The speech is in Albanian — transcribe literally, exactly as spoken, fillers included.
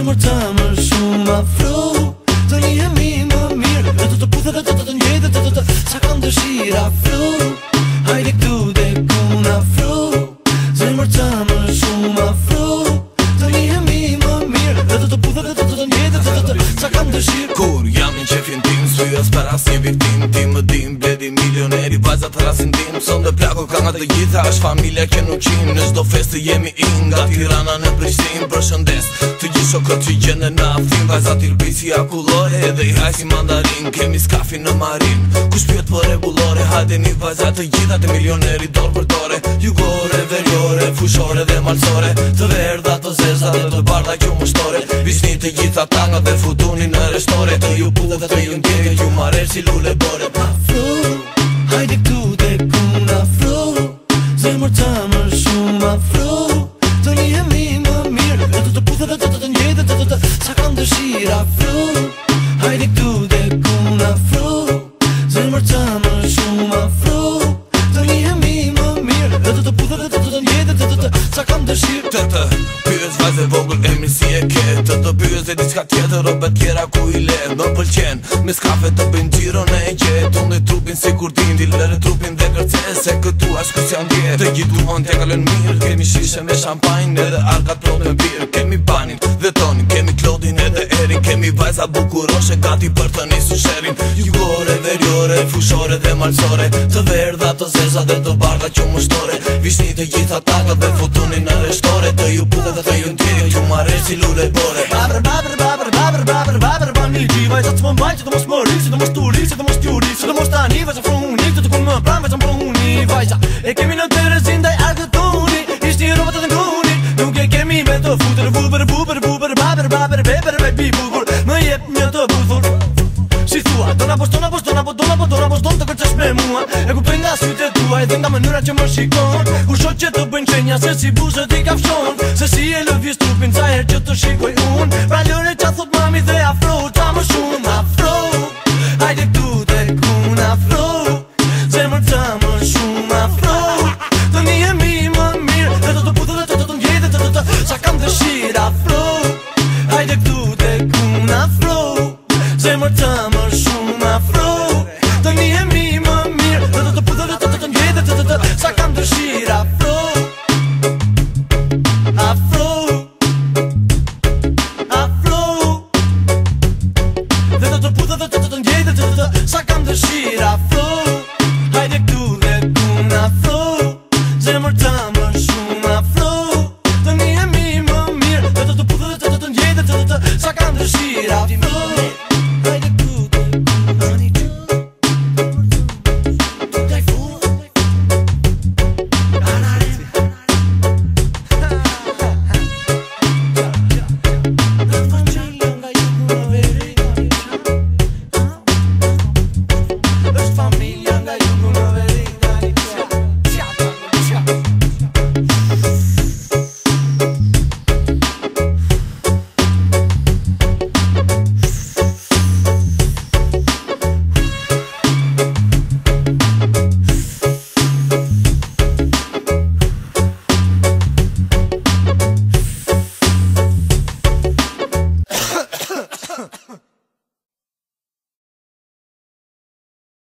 Zemër të më shumë afro, të njemi më mirë, dhe të të puthe dhe të të të njete, të të të sa kam dëshira afro. Hajde këtu dhe kun afro, zemër të më shumë afro, të njemi më mirë, dhe të të puthe dhe të të të njete, të të të sa kam dëshira. Kur jam në qefin tim, s'vyjas për as një viktim, ti më dim, bledi milioneri, vajzat rasin tim. Son dhe plako ka nga të gjitha, është familja që nuk qim, në çdo festë jemi in, nga Tirana në Prishtinë. Përshëndes të gjithë shokët që gjende në aftim, vajzat irbisi akullore, edhe i hajsi mandarin, kemi skafi në marin. Kush pyet për regulore, hajde një vajzat të gjitha të milioneri dorë për dore. Jugore, verjore, fushore dhe malsore, të verdha, të zeza dhe të bardha kjo mështore. Visni të gjitha tanga dhe futuni në reshtore, të ju putë dhe të ju ndjeve, ju marer si lule bore. Afro, hajde këtu dhe kun afro, zemër të më shumë afro, të njemi më mirë, dhe të të puthe dhe të të të njete, të të të sa kam dëshira afro. Hajde këtu dhe kun afro, zemër të më shumë afro, të njemi më mirë, dhe të të puthe dhe të të të njete, të të të sa kam dëshira. Të të pyes vajze vogël emri si e ke, të të pyes dhe diçka tjetër robe tjera ku i le. Më pëlqen me skafe të bëjnë gjiro në e gjet, unë e trupin si kur din, dilere trupin dhe kërces, se këtu ashtë kus janë djetë. Të gjithu on t'ja kalën mirë, kemi shishe me shampajnë, edhe arkat plot me birë. Kemi banin dhe tonin, kemi klodin edhe erin, kemi vajza bukuroshe gati për të nisu sherin. Jugore, verjore, fushore dhe malsore, të verdha, të zeza dhe të bardha që mështore. Vishni të gjitha takat dhe futuni në reshtore, të ju putë dhe të ju ndjeve, ju marer si lule bore. Babër, babër, babër, babër, babër, babër, bani gji, vajzat s'më mbajnë, që të mos më ri, që të mos turi, që të mos t'juri, që të mos tani, vajza fruni, që të kun më pranë, vajza mbruni, vajza. E kemi në Terezin daj argëtuni, ishti robat të nguni, nuk e kemi me të futër, vubër, vubër, vubër, babër, babër, beber, bebi, bubur, më jep një të buthur. Si thua, dona posh, dona posh, dona posh, dona posh, dona posh, don të kërcesh me mua. E kuptoj nga sytë tua, edhe nga mënyra që më shikon, kur shoh që të bëjnë qenja, se si buzët i kafshon, se si e lëviz trupin, sa herë që të shikoj unë.